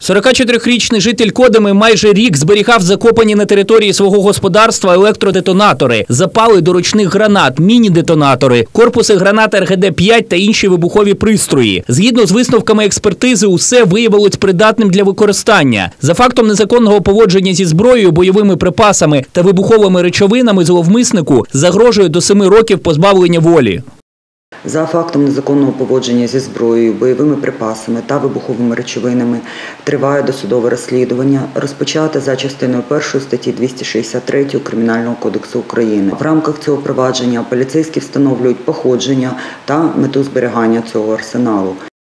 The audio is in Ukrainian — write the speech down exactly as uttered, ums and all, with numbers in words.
сорокачотирирічний житель Кодами майже рік зберігав закопані на території свого господарства електродетонатори, запали до ручних гранат, міні-детонатори, корпуси гранат ер ге де п'ять та інші вибухові пристрої. Згідно з висновками експертизи, усе виявилось придатним для використання. За фактом незаконного поводження зі зброєю, бойовими припасами та вибуховими речовинами зловмиснику загрожує до семи років позбавлення волі. За фактом незаконного поводження зі зброєю, бойовими припасами та вибуховими речовинами триває досудове розслідування, розпочате за частиною першої статті двісті шістдесят три Кримінального кодексу України. В рамках цього провадження поліцейські встановлюють походження та мету зберігання цього арсеналу.